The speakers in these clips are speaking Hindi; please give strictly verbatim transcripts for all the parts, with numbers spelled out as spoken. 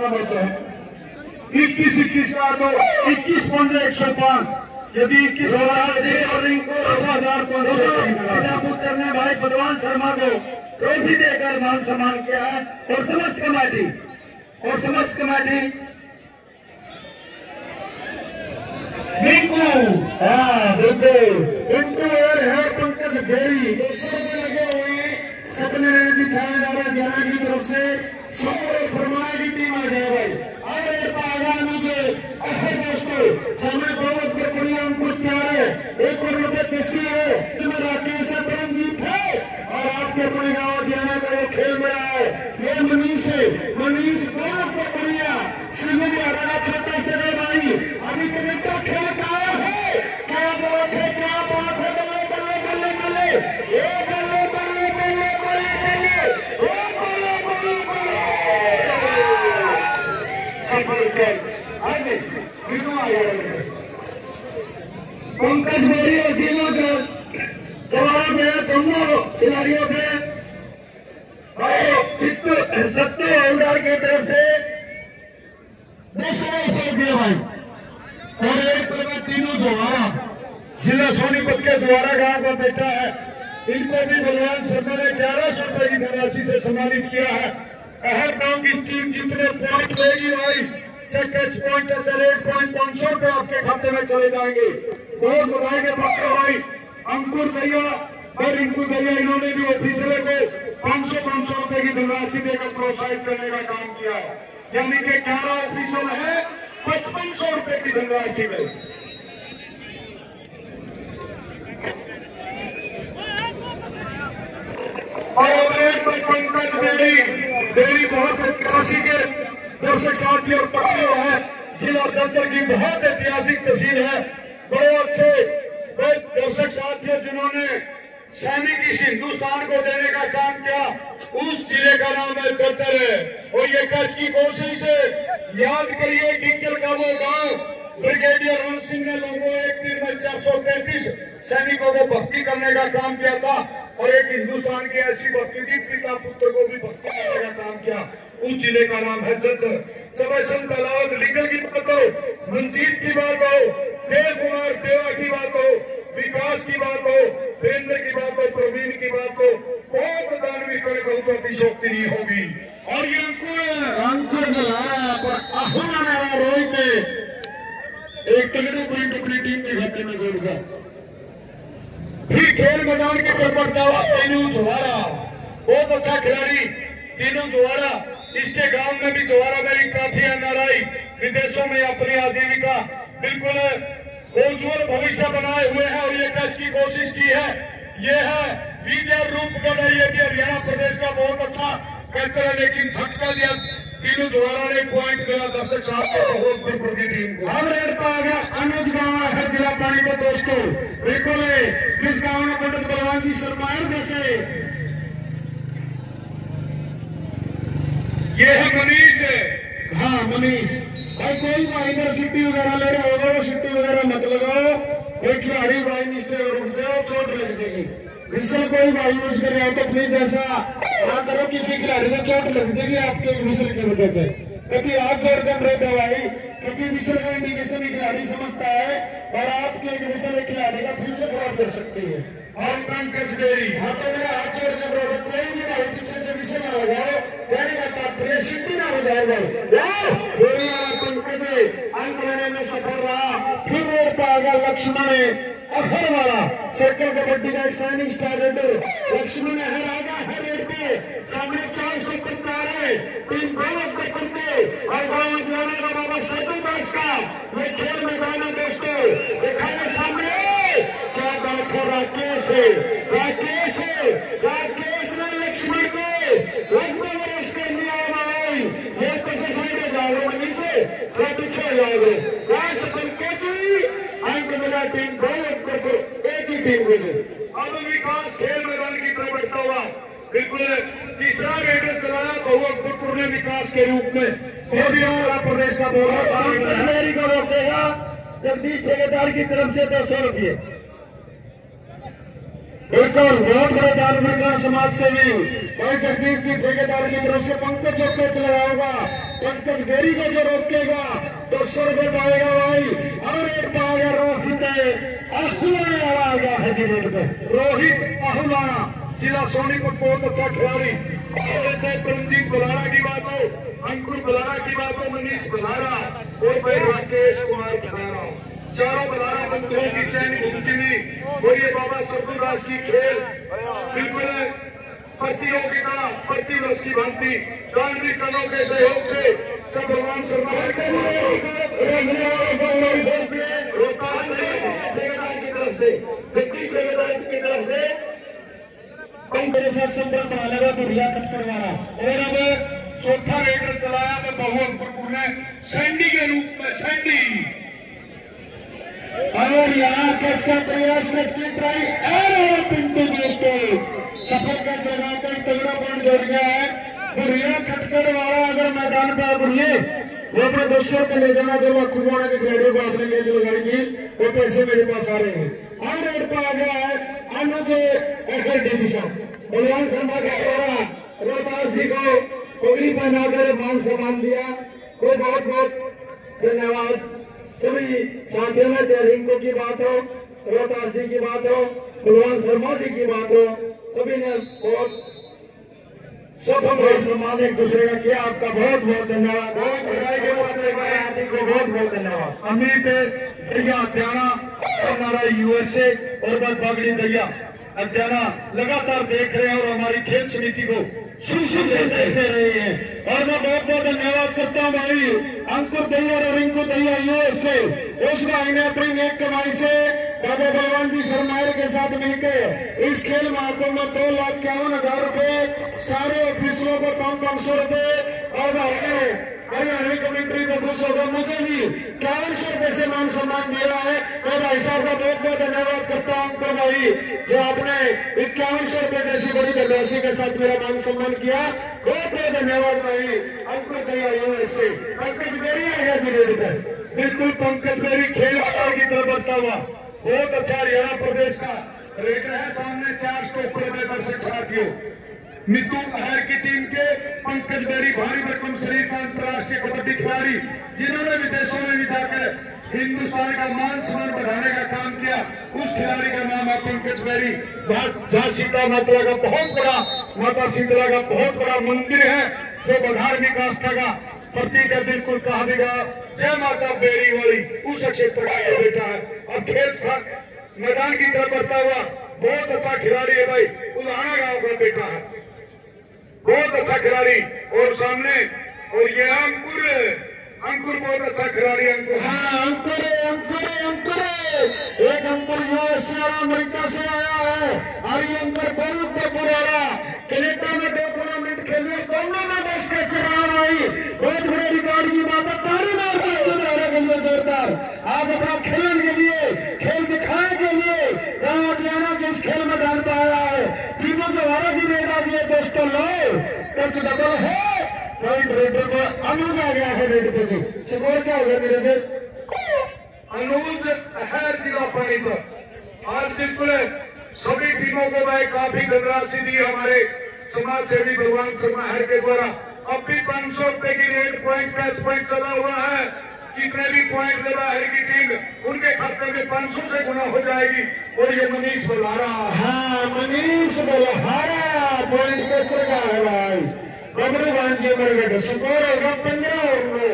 बारह बचे हैं। इक्कीस इक्कीस का दो इक्कीस पॉइंट एक सौ पांच यदि इक्कीस और इनको दस हजार पुत्र ने भाई भगवान शर्मा को ट्रॉफी देकर मान सम्मान किया है और समस्त कमेटी और समस्त कमेटी रिंकू हाँ बिल्कुल रिंकू और है पंकज बेरी दो सौ रुपये लगे हुए हैं। सपने जी थानेदार हरियाणा की तरफ से फरमाना की टीम आ जाए भाई और मुझे दोस्तों समय बहुत बढ़िया उनको तैयार है एक करोड़ रुपए कैसी है राकेश परमजीत है और आपके अपने गाँव हरियाणा का वो खेल में रहा है ये मनीष है मनीष बहुत बढ़िया श्रीमती हरियाणा छोटे से भाई अभी कनेक्टर खेल का आया है क्या बात है क्या बात है बल्ले बल्ले बल्ले बल्ले ए बल्ले बल्ले बल्ले बल्ले बल्ले ए बल्ले बल्ले बल्ले सफल कैच आगे तीनों आए पंकज मेरी और तीनों का जवाब है दोनों खिलाड़ियों के भाई सिद्धू सत्तू औडार की तरफ से दो सौ रुपये भाई और एक तरफ तीनों जोहारा जिला सोनीपत के द्वारा गांव का बेटा है इनको भी बलवान शर्मा ने ग्यारह सौ रुपए की धनराशि से सम्मानित किया है। हर गांव की टीम जितने पॉइंट लेगी भाई चेक पॉइंट चले एक पॉइंट पांच सौ रुपए आपके खाते में चले जाएंगे। बहुत बधाई के पात्र भाई अंकुर दैया और रिंकू दैया इन्होंने भी ऑफिसरों को पांच सौ पांच सौ रुपए की धनराशि देकर प्रोत्साहित करने का काम किया है यानी कि ग्यारह ऑफिसर है पचपन सौ रुपए की धनराशि में। और पंकज बेरी बेरी बहुत ऐतिहासिक दर्शक साथी और तस्वीर है जिला जंतर की बहुत ऐतिहासिक तस्वीर है। बड़े अच्छे दर्शक साथी जिन्होंने सैनिक इस हिंदुस्तान को देने का काम किया उस जिले का नाम है चर्चर है और ये कच्छ की कोशिश है। याद करिए डिंगल का वो गांव ब्रिगेडियर रण सिंह ने लोगों एक दिन में चार सौ तैतीस सैनिकों को भर्ती करने का काम किया था और एक हिंदुस्तान की ऐसी भर्ती थी पिता पुत्र को भी भर्ती करने का काम किया। उस जिले का नाम है चर्चर। चबैसन तलावत लीगल की बात हो मंजीत की बात हो देव कुमार देवा की बात हो विकास की बात हो वीरेंद्र की बात हो प्रवीण की बात हो बहुत दानवीर करे बहुत अतिशोक्ति नहीं होगी। और ये अंकुर अंकुर बुलाया पर आह्वान रोहित एक तगड़े पॉइंट अपनी टीम के खाते में जोड़गा। फिर खेल मैदान की तरफ जावा तीनों जुआरा बहुत अच्छा खिलाड़ी तीनों जुआरा इसके गांव में भी जुआरा में भी काफी एनआरआई विदेशों में अपनी आजीविका बिल्कुल उज्जवल भविष्य बनाए हुए हैं और ये कच्छ की कोशिश की है। ये है विजय रूपगढ़ ये भी हरियाणा प्रदेश का बहुत अच्छा कल्चर है लेकिन झटका दिया तीनों जुआरा ने पॉइंट मिला दर्शक साहब को की टीम को। अब रेड पा गया अनुज गांव है जिला पानीपत दोस्तों बिल्कुल जिस गांव में पंडित बलवान जी शर्मा जैसे ये है मनीष हाँ मनीष भाई कोई भाई इधर सिट्टी वगैरह ले रहा होगा वो सिट्टी वगैरह मत लगाओ कोई खिलाड़ी भाई नीचे रुक जाओ चोट लग जाएगी। विसल कोई भाई यूज कर रहा हो तो प्लीज ऐसा ना करो किसी खिलाड़ी में चोट लग जाएगी आपके विसल की वजह से क्योंकि आप जोर कर रहे थे भाई क्योंकि विसल का इंडिकेशन खिलाड़ी समझता है और आपके एक विसल खिलाड़ी का फ्यूचर खराब कर सकती है। और पंकज बेरी हाँ तो मेरा हाथ जोड़ कर रहे कोई भी भाई पीछे से विसल ना लगाओ कहने का तात्पर्य सिद्धि ना हो जाए भाई पंकज अंक लेने में सफल रहा। फिर रोड पर आ गया लक्ष्मण अहर वाला सर्कल कबड्डी का सैनिक स्टार रेडर लक्ष्मण अहर आ गया हर रेड पे सामने चार स्टेप पर है टीम बहुत करते और गांव जाने का बाबा सभी दास का ये खेल मैदान है दोस्तों दिखाने सामने क्या बात है राकेश राकेश राकेश ने लक्ष्मण को लगभग अरेस्ट कर लिया भाई ये पीछे साइड जाओगे वहीं से क्या पीछे जाओगे वहां से अंक मिला टीम बहुत करके एक ही टीम में से। अब विकास खेल मैदान की तरफ बढ़ता हुआ बिल्कुल तीसरा रेडर चलाया बहुअकबरपुर ने विकास के रूप में हरियाणा प्रदेश का बोलर को रोकेगा जगदीश ठेकेदार की तरफ से दो सौ रुपये एक और बहुत बड़े दान समाज सेवी भाई जगदीश जी ठेकेदार की तरफ से पंकज जो कैच लगाएगा, पंकज बेरी को जो रोकेगा तो सौ रुपए पाएगा भाई। और एक पाएगा रोहित आहुलाना आ गया है जी रेड पे, रोहित आहुलाना जिला सोनीपत, बहुत अच्छा खिलाड़ी। चाहे परमजीत बलारा की बात हो, अंकुर बलारा की बात हो, मनीष बलारा और भाई राकेश कुमार बलारा, चारों बलारा बंधुओं की चैन घूमती हुई और ये बाबा सरदुराज की खेल बिल्कुल प्रतियोगिता प्रतिवर्ष की भांति गांधी कलों के सहयोग से सब भगवान शर्मा की तरफ से जगदीश ठेकेदार की तरफ से मेरे साथ संपर्क बना लगा तो रिया कट करवाना। और अब चौथा रेडर चलाया मैं बहु अंकुरपुर ने सैंडी के रूप में, सैंडी और यहाँ कैच का प्रयास, कैच की ट्राई और पिंटू दोस्तों सफल का लगाकर तगड़ा पॉइंट जोड़ गया है। बुढ़िया खटकर वाला अगर मैदान पे बुढ़िए वो अपने दोस्तों को ले जाना, जो कुमार के खिलाड़ियों को अपने मैच लगाएंगे वो पैसे मेरे पास आ रहे हैं। और रेड पे आ गया है अनुज बलवान शर्मा के द्वारा रोहतास जी को पगड़ी पहनाकर मान सम्मान दिया, वो बहुत बहुत धन्यवाद सभी साथियों में। चाहे रिंको की बात हो, रोहतास जी की बात हो, बलवान शर्मा जी की बात हो, सभी ने बहुत सफल सम्मान एक दूसरे का किया। आपका बहुत बहुत धन्यवाद, बहुत को बहुत बहुत धन्यवाद। अमित दरिया हत्याना हमारा यूएसए और बस बागड़ी दरिया हत्याना लगातार देख रहे हैं और हमारी खेल समिति को शुरू शुरू से देखते रहे हैं। और मैं बहुत बहुत धन्यवाद करता हूँ भाई अंकुर दैया और रिंकू दैया यूएसए, उस भाई ने अपनी नेक कमाई से बाबा बलवान जी शर्मायर के साथ मिलकर इस खेल महाकुंभ में दो लाख इक्यावन हजार रुपए सारे ऑफिसरों को पांच पांच सौ रुपए और भाई ने हरियाणवी कमेंट्री को खुश होकर मुझे भी इक्यावन सौ रुपए से मान सम्मान दिया है। तो भाई साहब का बहुत बहुत धन्यवाद करता हूँ उनको भाई, जो आपने इक्यावन सौ रुपए जैसी बड़ी धनराशि के साथ मेरा मान सम्मान किया। बहुत बहुत धन्यवाद भाई अंकुर दैया यूएसए। पंकज बेरी आ गया जी रेड पे, बिल्कुल पंकज बेरी खेल की तरफ बढ़ता हुआ बहुत अच्छा हरियाणा प्रदेश का रेडर है। सामने चार स्टॉप पर दर्शक साथियों मितू अहर की टीम के पंकज बेरी भारी भरकम शरीर का अंतर्राष्ट्रीय कबड्डी खिलाड़ी, जिन्होंने विदेशों में भी जाकर हिंदुस्तान का मान सम्मान बढ़ाने का काम किया, उस खिलाड़ी का नाम है पंकज बेरी। झांसी का माता का बहुत बड़ा माता शीतला का बहुत बड़ा मंदिर है जो धार्मिक आस्था का प्रतीक है, बिल्कुल कहा गया जय माता बेरी वाली उस क्षेत्र का ये बेटा है। और खेल मैदान की तरफ बढ़ता हुआ बहुत अच्छा खिलाड़ी है भाई, उलाना गांव का बेटा है, बहुत अच्छा खिलाड़ी। और सामने और ये अंकुर अंकुर बहुत अच्छा खिलाड़ी अंकुर, हाँ अंकुर अंकुर अंकुर एक अंकुर यूएसए और अमेरिका से आया है। और ये अंकुर बहुत पुराना कनाडा में दो टूर्नामेंट खेले, दोनों में देश का चुनाव आई, बहुत बड़े रिकॉर्ड की बात है। तारी मार के लिए जोरदार आज अपना खेलने के लिए खेल दिखाने के लिए गांव हरियाणा के इस खेल मैदान पर आया है। तीनों जो हरा की रेड आ गई है दोस्तों, लो टच डबल है पॉइंट रेडर पर अनुज आ गया है रेड पे जी। स्कोर क्या होगा मेरे से अनुज अहर जिला पानी पर आज बिल्कुल सभी टीमों को भाई काफी धनराशि दी हमारे समाज सेवी भगवान शर्मा अहर के द्वारा। अब भी पांच सौ रुपए की रेड पॉइंट कैच पॉइंट चला हुआ है, कितने भी पॉइंट ले रहा है की टीम उनके खाते में पांच सौ से गुना हो जाएगी। और ये मनीष बलहारा, हाँ मनीष बलहारा पॉइंट कैच लगा है भाई, बबरू भांजी मेरे बेटे। स्कोर होगा पंद्रह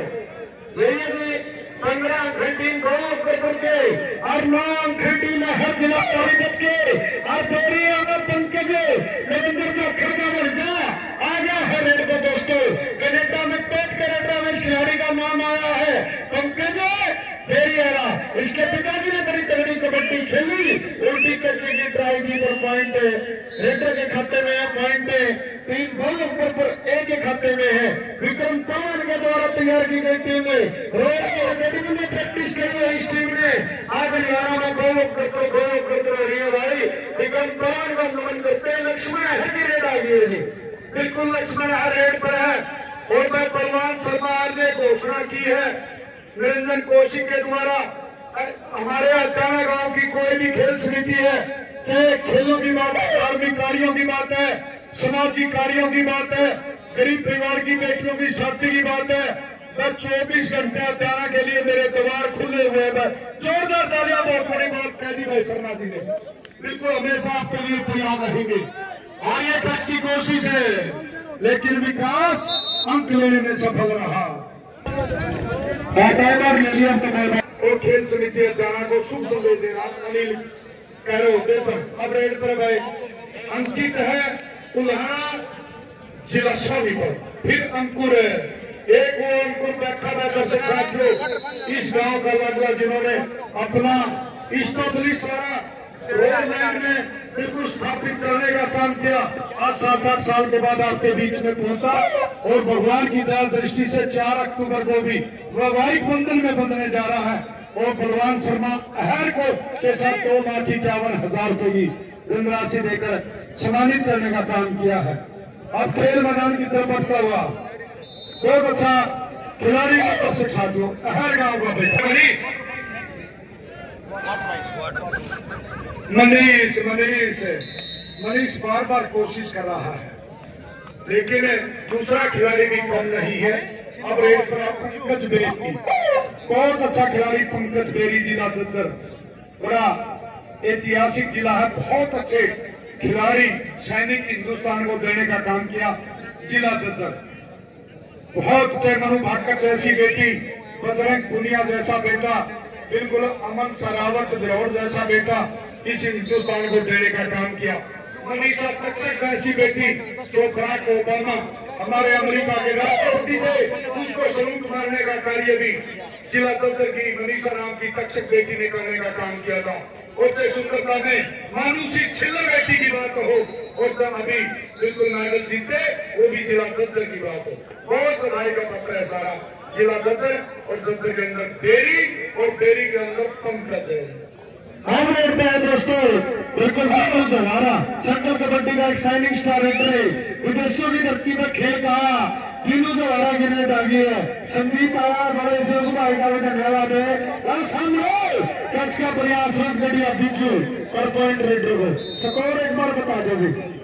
और पंद्रह घंटी को करके और नौ घंटी में हर जिला पानीपत के और तेरी पंकज नरेंद्र का खड़का बढ़ जा आ गया है रेड पे दोस्तों। कनाडा में टॉप कनाडा में इस खिलाड़ी का नाम आया है पंकज बेरियारा। इसके पिताजी ने बड़ी तगड़ी कबड्डी खेली, उल्टी कच्ची की ट्राई दी पर पॉइंट रेडर के खाते में है, पॉइंट तीन बॉल ऊपर पर एक के खाते में है। विक्रम पवन के द्वारा तैयार की गई टीम रोज अकेडमी में प्रैक्टिस करी है इस टीम ने। आज हरियाणा में गौरव करते गौरव करते रही है भाई। विक्रम पवन का नमन करते हैं। लक्ष्मण हर की रेड आ गई है जी, बिल्कुल लक्ष्मण हर रेड पर है। और मैं बलवान शर्मा ने घोषणा की है निरंजन कौशिक के द्वारा, हमारे हत्याना गांव की कोई भी खेल समिति है चाहे खेलों की बात है, धार्मिक कार्यों की बात है, सामाजिक कार्यों की बात है, गरीब परिवार की बेटियों की शादी की बात है, मैं चौबीस घंटे हत्यारा के लिए मेरे द्वार खुले हुए हैं। जोरदार तालियां, बहुत बड़ी बात कह दी भाई शर्मा जी ने। बिल्कुल हमेशा आपके लिए तैयार रहेंगे। आगे तक की कोशिश है, लेकिन विकास अंक लेने में सफल रहा। और खेल समिति हत्यारा को शुभ संदेश दे रहा अनिल कह रहे होते पर अब रेड पर भाई अंकित है उल्हाना जिला सोनीपत, फिर अंकुर है, एक वो अंकुर बैठा बैठा से साथियों इस गांव का लगवा जिन्होंने अपना इस्टेब्लिश सारा रोड लाइन में बिल्कुल स्थापित करने का काम किया। आज सात आठ साल के बाद आपके बीच में पहुंचा और भगवान की दया दृष्टि से चार अक्टूबर को भी वैवाहिक बंधन में बंधने जा रहा है और बलवान शर्मा अहर को के साथ दो लाख इक्यावन हजार रुपए की धनराशि देकर सम्मानित करने का काम किया है। अब खेल मैदान की तरफ बढ़ता हुआ बहुत अच्छा खिलाड़ी दर्शक साथियों अहर गांव का बेटा मनीष मनीष मनीष मनीष बार बार कोशिश कर रहा है, लेकिन दूसरा खिलाड़ी भी कम नहीं है। अब रेड पर पंकज बेरी, बहुत अच्छा खिलाड़ी पंकज बेरी, जिला जज्जर, बड़ा ऐतिहासिक जिला है, बहुत अच्छे खिलाड़ी सैनिक हिंदुस्तान को देने का काम किया जिला जज्जर। बहुत अच्छे मनु भाकर जैसी बेटी, बजरंग पुनिया जैसा बेटा, बिल्कुल अमन सरावत बिरौर जैसा बेटा इस हिंदुस्तान को देने का काम किया। मनीषा तक्षक जैसी बेटी जो बराक ओबामा हमारे अमेरिका के राष्ट्रपति थे, उसको सलूट मारने का कार्य भी जिला जज्जर की मनीषा नाम की तक्षक बेटी ने करने का काम किया था। और चाहे सुंदरता में मानुषी छिल्लर बेटी की बात हो और अभी बिल्कुल मेडल जीते वो भी जिला जज्जर की बात हो, बहुत बधाई का पत्र है सारा जिला जज्जर। और जज्जर के अंदर बेरी और बेरी के अंदर पंकज है। हम रेड है दोस्तों, बिल्कुल बिल्कुल जवारा सेंट्रल कबड्डी का एक साइनिंग स्टार एंट्री, विदेशों की धरती पर खेल कहा तीनों जवारा की नेट आ गई है। संदीप आया बड़े से उस भाई का भी धन्यवाद है। सामने कैच का प्रयास रन गढ़िया बिजू पर पॉइंट रेड को स्कोर एक बार बता दो जी।